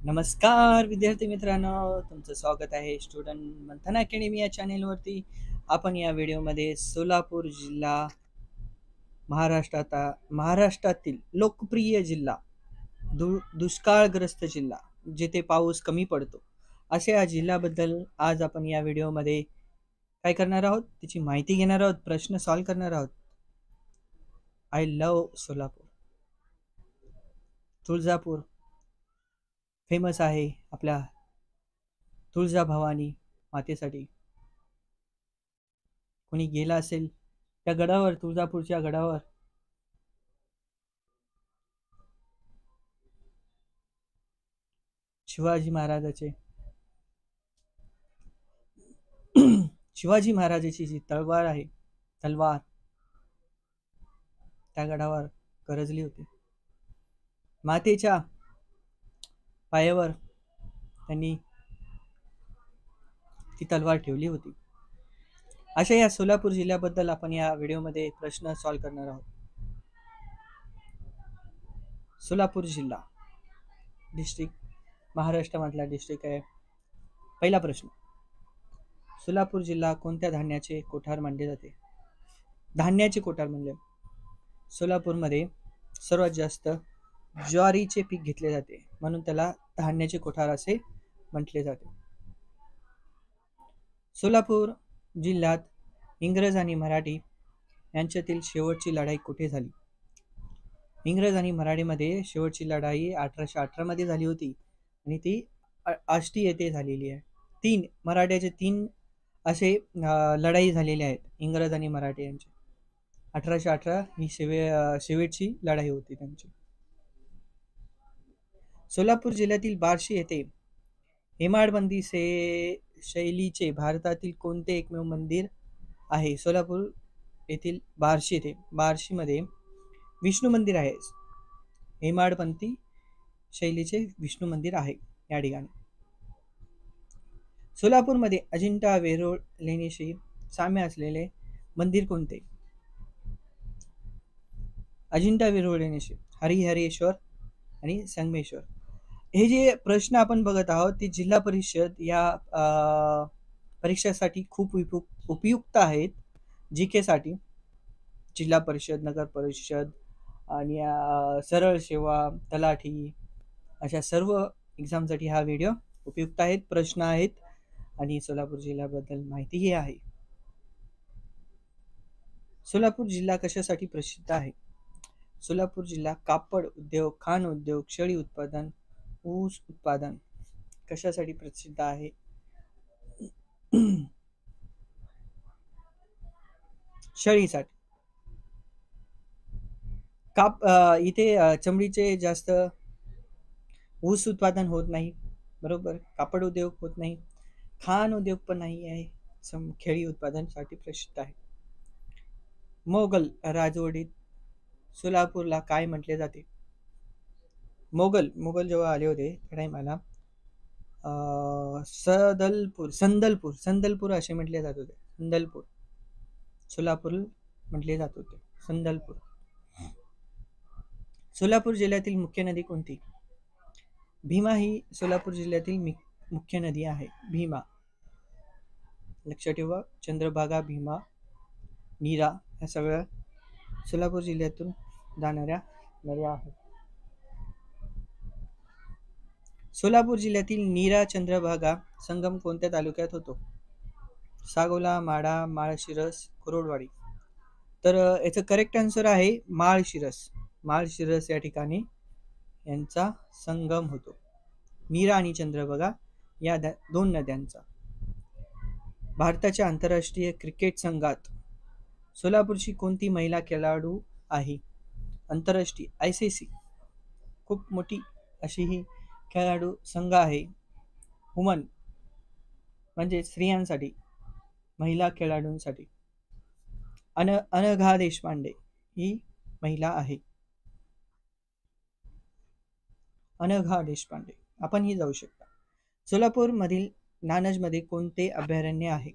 नमस्कार विद्यार्थी मित्रांनो, तुमचं स्वागत आहे स्टुडंट मंथन अकॅडमी या चॅनेलवरती. आपण या व्हिडिओमध्ये सोलापूर जिल्हा महाराष्ट्रातील लोकप्रिय जिल्हा, दुष्काळग्रस्त जिल्हा, जिथे पाऊस कमी पडतो, अशा या जिल्ह्याबद्दल आज आपण या व्हिडिओमध्ये काय करणार आहोत, त्याची माहिती घेणार आहोत, प्रश्न सॉल्व्ह करणार आहोत. I love Solapur. Tuljapur famous आहे आपल्या तुळजाभवानी मातेसाठी. कोणी गेला असेल त्या गडावर, तुळजापूरच्या गडावर, शिवाजी महाराजाचे शिवाजी महाराजाची जी तलवार आहे, तलवार त्या गडावर गरजली होती. मातेच्या पायावर त्यांनी ती तलवार ठेवली होती. अशा या सोलापूर जिल्ह्याबद्दल आपण या व्हिडिओमध्ये प्रश्न सॉल्व्ह करणार आहोत. सोलापूर जिल्हा डिस्ट्रिक्ट महाराष्ट्रामधला डिस्ट्रिक्ट आहे. पहिला प्रश्न, सोलापूर जिल्हा कोणत्या धान्याचे कोठार मानले जाते? धान्याचे कोठार म्हणजे सोलापूरमध्ये सर्वात जास्त ज्वारीचे पीक घेतले जाते, म्हणून त्याला धान्याचे कोठार असे म्हटले जाते. सोलापूर जिल्ह्यात इंग्रज आणि मराठी यांच्यातील शेवटची लढाई कुठे झाली? इंग्रज आणि मराठीमध्ये शेवटची लढाई 1818 मध्ये झाली होती आणि ती आष्टी येथे झालेली आहे. मराठ्याचे तीन असे लढाई झालेल्या आहेत इंग्रज आणि मराठी यांची. 1818 ही शेवटची लढाई होती त्यांची. सोलापूर जिल्ह्यातील बार्शी येथे हेमाडपंथी शैलीचे भारतातील कोणते एकमेव मंदिर आहे? सोलापूर येथील बार्शीमध्ये विष्णू मंदिर आहे. हेमाडपंथी शैलीचे विष्णू मंदिर आहे या ठिकाणी. सोलापूरमध्ये अजिंठा वेरूळ लेणीशी साम्य असलेले मंदिर कोणते? अजिंठा वेरूळ लेणीशी हरिहरेश्वर आणि संगमेश्वर. हे जे प्रश्न आपण बघत आहोत ते जिल्हा परिषद या परीक्षेसाठी खूप उपयुक्त आहेत. जीके साठी, जिल्हा परिषद, नगर परिषद आणि सरळ सेवा, तलाठी, अशा सर्व एक्झामसाठी हा व्हिडिओ उपयुक्त आहेत. प्रश्न आहेत आणि सोलापूर जिल्ह्याबद्दल माहितीही आहे. सोलापूर जिल्हा कशासाठी प्रसिद्ध आहे? सोलापूर जिल्हा कापड उद्योग, खाण उद्योग, शेळी उत्पादन, ऊस उत्पादन कशासाठी प्रसिद्ध आहे? शेळीसाठी. इथे चमडीचे जास्त, ऊस उत्पादन होत नाही, बरोबर, कापड उद्योग होत नाही, खाण उद्योग पण नाही आहे, शेळी उत्पादनासाठी प्रसिद्ध आहे. मोगल राजवटीत सोलापूरला काय म्हटले जाते? मोगल जेव्हा आले होते त्या टाइमाला संदलपूर असे म्हटले जात होते. संदलपूर, सोलापूर म्हटले जात होते संदलपूर. सोलापूर जिल्ह्यातील मुख्य नदी कोणती? भीमा ही सोलापूर जिल्ह्यातील मुख्य नदी आहे. भीमा, लक्षात ठेवा. चंद्रभागा, भीमा, नीरा या सगळ्या सोलापूर जिल्ह्यातून जाणाऱ्या नद्या आहेत. सोलापूर जिल्ह्यातील नीरा चंद्रभागा संगम कोणत्या तालुक्यात होतो? सागोला, माढा, माळशिरस, कुरोडवाडी. तर याचं करेक्ट आन्सर आहे माळशिरस या ठिकाणी यांचा संगम होतो, नीरा आणि चंद्रभागा या दोन नद्यांचा. भारताच्या आंतरराष्ट्रीय क्रिकेट संघात सोलापूरची कोणती महिला खेळाडू आहे? आंतरराष्ट्रीय ICC खूप मोठी अशी ही खेळाडू संघ आहे. वुमन म्हणजे स्त्रियांसाठी, महिला खेळाडूंसाठी. अनघा देशपांडे ही महिला आहे. अनघा देशपांडे. आपण ही जाऊ शकता. सोलापूर मधील नानजमध्ये कोणते अभयारण्य आहे?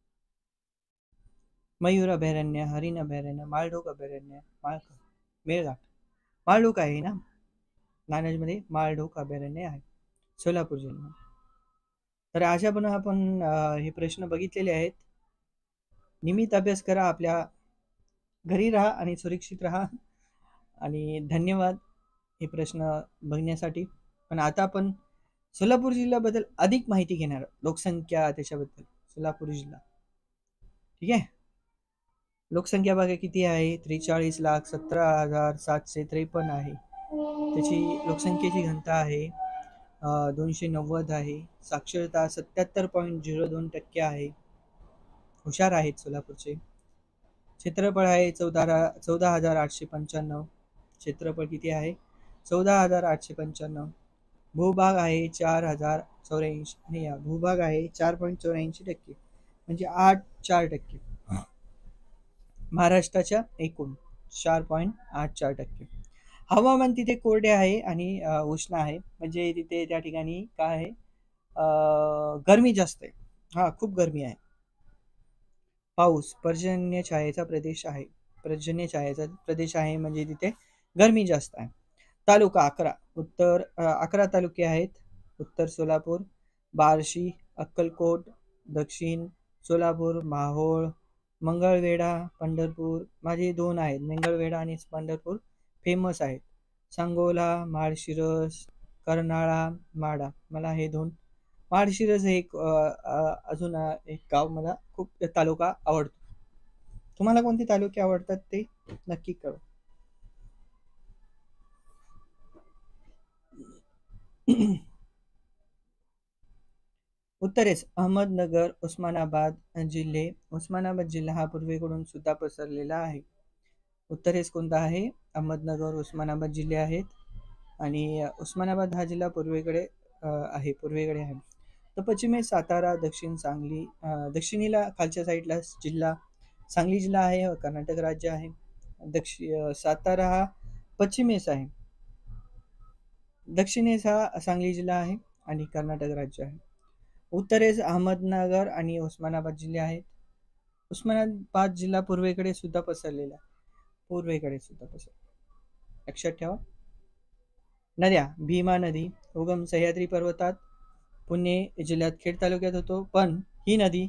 मयूर अभयारण्य, हरिण अभयारण्य, माळढोक अभयारण्य, मेळघाट. माळढोक आहे ना, नानजमध्ये माळढोक अभयारण्य आहे. सोलापूर जिल्हा. तर अशा पण आपण हे प्रश्न बघितलेले आहेत. नियमित अभ्यास करा, आपल्या घरी राहा आणि सुरक्षित राहा. आणि धन्यवाद हे प्रश्न बघण्यासाठी. पण आता आपण सोलापूर जिल्ह्याबद्दल अधिक माहिती घेणार, लोकसंख्या त्याच्याबद्दल. सोलापूर जिल्हा, ठीक आहे. लोकसंख्या बघा किती आहे, 43,17,753 आहे. त्याची लोकसंख्येची घनता आहे 290 आहे. साक्षरता 77.02% आहे. हुशार आहेत सोलापूरचे. क्षेत्रफळ आहे 14,895. क्षेत्रफळ किती आहे, 14,895. भूभाग आहे 4,084 आणि या भूभाग आहे 4.84%, म्हणजे 8.4%. महाराष्ट्राच्या एकूण 4.84%. हवामान तिथे कोरडे आहे आणि उष्ण आहे, म्हणजे तिथे त्या ठिकाणी काय आहे, गरमी जास्त आहे. हा, खूप गरमी आहे. पाऊस पर्जन्य छायेचा प्रदेश आहे. पर्जन्य छायेचा प्रदेश आहे म्हणजे तिथे गरमी जास्त आहे. तालुका 11, 11 तालुके आहेत. उत्तर सोलापूर, बार्शी, अक्कलकोट, दक्षिण सोलापूर, माहोळ, मंगळवेढा, पंढरपूर. माझे 2 आहेत, मंगळवेढा आणि पंढरपूर फेमस आहेत. सांगोला, माळशिरस, कर्नाळा, माडा. मला हे 2. माळशिरस हे एक अजून एक गाव मला खूप तालुका आवडतो. तुम्हाला कोणते तालुके आवडतात ते नक्की कळवा. उत्तरेस अहमदनगर, उस्मानाबाद जिल्हे. उस्मानाबाद जिल्हा हा पूर्वेकडून सुद्धा पसरलेला आहे. उत्तरेस कोणता आहे, अहमदनगर, उस्मानाबाद जिल्हे आहेत. आणि उस्मानाबाद हा जिल्हा पूर्वेकडे आहे. तर पश्चिमेस सातारा, दक्षिण सांगली, दक्षिणेला खालच्या साईडला जिल्हा सांगली जिल्हा आहे, कर्नाटक राज्य आहे. सातारा हा पश्चिमेस आहे, दक्षिणेस हा सांगली जिल्हा आहे आणि कर्नाटक राज्य आहे. उत्तरेस अहमदनगर आणि उस्मानाबाद जिल्हे आहेत. उस्मानाबाद जिल्हा पूर्वेकडे सुद्धा पसरलेला, लक्षात ठेवा. नद्या, भीमा नदी उगम सह्याद्री पर्वतात पुणे जिल्ह्यात खेड तालुक्यात होतो, पण ही नदी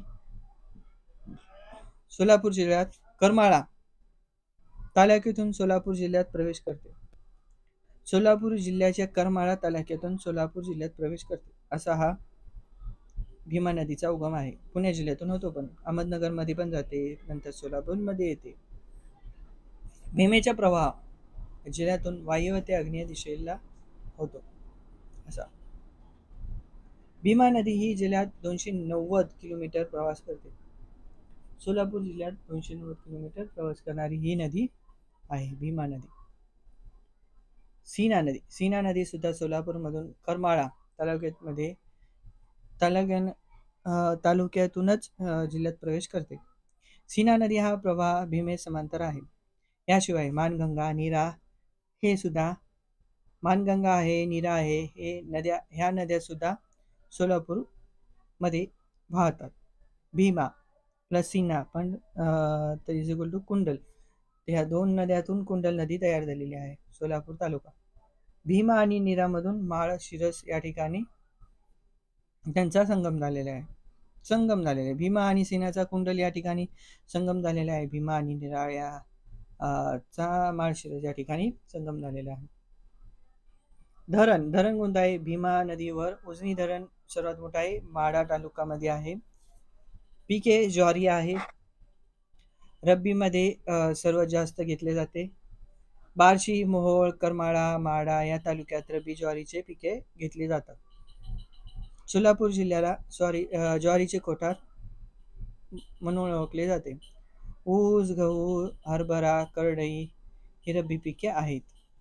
सोलापूर जिल्ह्यात करमाळा तालुक्यातून सोलापूर जिल्ह्यात प्रवेश करते. सोलापूर जिल्ह्याच्या करमाळा तालुक्यातून सोलापूर जिल्ह्यात प्रवेश करते. असा हा भीमा नदीचा उगम आहे. पुणे जिल्ह्यातून होतो, पण अहमदनगर मध्ये पण जाते, नंतर सोलापूर मध्ये येते. भीमेचा प्रवाह जिल्ह्यातून वायव्य ते आग्नेय दिशेला होतो. असा भीमा नदी ही जिल्ह्यात 290 किलोमीटर प्रवास करते. सोलापूर जिल्ह्यात 290 किलोमीटर प्रवास करणारी ही नदी आहे भीमा नदी. सीना नदी सुद्धा सोलापूर मधून करमाळा तालुक्यातूनच जिल्ह्यात प्रवेश करते. सीना नदी हा प्रवाह भीमे समांतर आहे. याशिवाय मानगंगा, नीरा हे सुद्धा, मानगंगा आहे, नीरा आहे, ह्या नद्या सुद्धा सोलापूर मध्ये वाहतात. भीमा प्लस सीना पण इज इक्वल टू कुंडल. ह्या 2 नद्यातून कुंडल नदी तयार झालेली आहे सोलापूर तालुका. भीमा आणि नीरामधून माळशिरस या ठिकाणी त्यांचा संगम झालेला आहे. भीमा आणि सीनाचा कुंडल या ठिकाणी संगम झालेला आहे. भीमा आणि नीरा या चा माळशिरस या ठिकाणी संगम झालेला आहे. धरण कोणतं आहे, भीमा नदीवर उजनी धरण सर्वात मोठा आहे, माडा तालुक्यामध्ये आहे. पिके ज्वारी आहे, रब्बी मध्ये सर्वात जास्त घेतले जाते. बार्शी, मोहोळ, करमाळा, माडा या तालुक्यात रब्बी ज्वारीचे पिके घेतली जातात. सोलापूर जिल्ह्याला ज्वारीचे कोठार म्हणून ओळखले जाते. ऊस, गहू, हरभरा, करडई ही रब्बी पिके आहेत.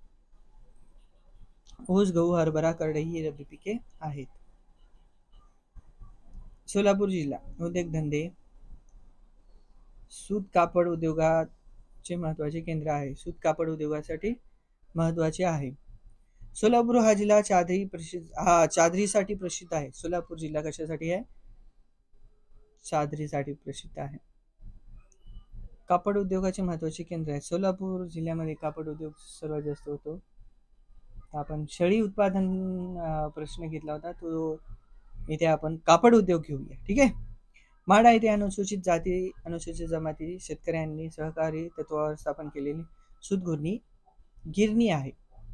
ऊस, गहू, हरभरा, करडई ही रब्बी पिके आहेत. सोलापूर जिल्हा उद्योगधंदे, सूत कापड उद्योगाचे महत्वाचे केंद्र आहे. सूत कापड उद्योगासाठी महत्वाचे आहे. सोलापूर हा जिल्हा चादरीसाठी प्रसिद्ध आहे. सोलापूर जिल्हा कशासाठी आहे, चादरीसाठी प्रसिद्ध आहे. कापड उद्योगाचे महत्वाचे केंद्र आहे. सोलापूर जिल्ह्यामध्ये कापड उद्योग सर्वात जास्त होतो. आपण शेळी उत्पादन प्रश्न घेतला होता, तो इथे आपण कापड उद्योग घेऊया. ठीक आहे. माडा येथे अनुसूचित जाती अनुसूचित जमाती शेतकऱ्यांनी सहकारी तत्वावर स्थापन केलेली सूतगिरणी गिरणी आहे.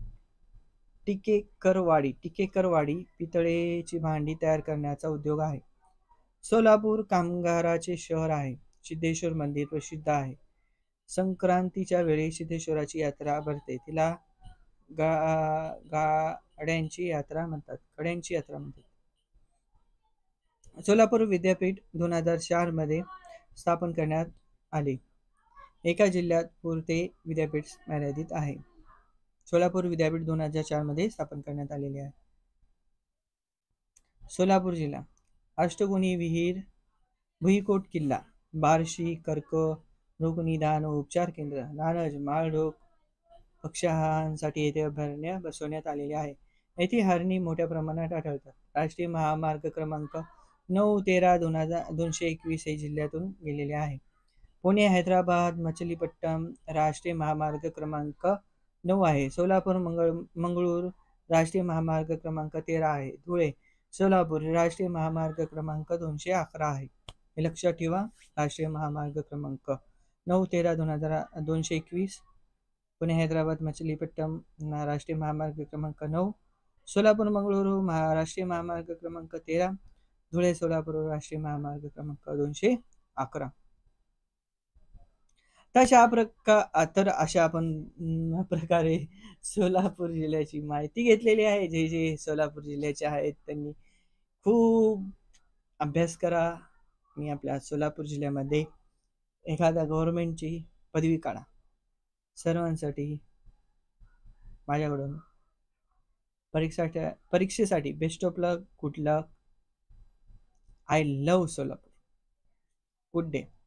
टिकेकरवाडी पितळेची भांडी तयार करण्याचा उद्योग आहे. सोलापूर कामगाराचे शहर आहे. सिद्धेश्वर मंदिर प्रसिद्ध आहे. संक्रांतीच्या वेळी सिद्धेश्वराची यात्रा भरते, तिला गाड्यांची यात्रा म्हणतात, गड्यांची यात्रा म्हणतात. सोलापूर विद्यापीठ 2004 मध्ये स्थापन करण्यात आले. एका जिल्ह्यात पुरते विद्यापीठ मर्यादित आहे. सोलापूर विद्यापीठ 2004 मध्ये स्थापन करण्यात आलेले आहे. सोलापूर जिल्हा अष्टगुणी विहीर, भुईकोट किल्ला, बार्शी, कर्क रोगनिदान व उपचार केंद्र, नानज, माळढोक पक्ष्यांसाठी येथे अभयारण्य बसवण्यात आलेले आहे. येथे हरणी मोठ्या प्रमाणात आढळतात. राष्ट्रीय महामार्ग क्रमांक 9-13-221 हे जिल्ह्यातून गेलेले आहे. पुणे हैदराबाद मछलीपट्टम राष्ट्रीय महामार्ग क्रमांक 9 आहे. सोलापूर मंगळूर राष्ट्रीय महामार्ग क्रमांक 13 आहे. धुळे सोलापूर राष्ट्रीय महामार्ग क्रमांक 211 आहे. हे लक्षात ठेवा. राष्ट्रीय महामार्ग क्रमांक 9-13-221, पुणे हैदराबाद मछलीपट्टम राष्ट्रीय महामार्ग क्रमांक 9, सोलापूर मंगळुरू राष्ट्रीय महामार्ग क्रमांक 13, धुळे सोलापूर राष्ट्रीय महामार्ग क्रमांक 211. तर अशा आपण प्रकारे सोलापूर जिल्ह्याची माहिती घेतलेली आहे. जे जे सोलापूर जिल्ह्याचे आहेत त्यांनी खूप अभ्यास करा आणि आपल्या सोलापूर जिल्ह्यामध्ये एखाद्या गव्हर्नमेंटची पदवी काढा. सर्वांसाठी माझ्याकडून परीक्षेसाठी best of luck, good luck. I love Solapur. Good day.